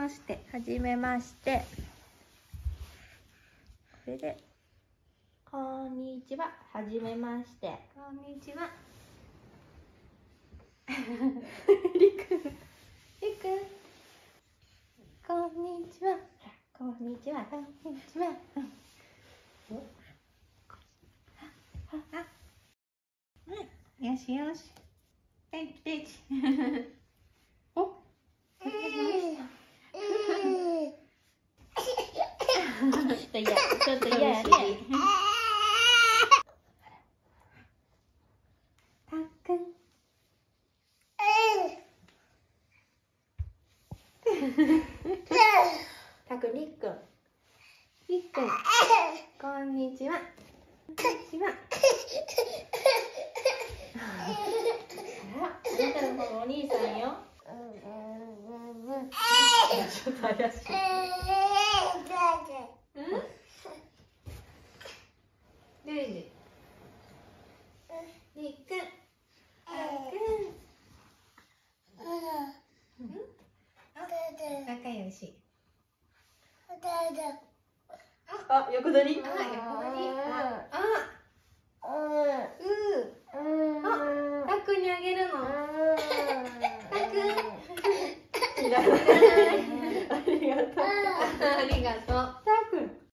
まして。はじめまして。これで、こんにちは。はじめまして。こんにちは。りくん。りくん。こんにちは。こんにちは。こんにちは。よしよし。ペンチペンチ。お。ちょっと嫌やね。たっくん。たっくん、りっくん。りっくん。こんにちは。こんにちは。あなたの方のお兄さんよ。ちょっと怪しい。ルイル。りっくん。仲良し。あ、横取り。あ、横取り。たっくんにあげるの。たっくん。いらない。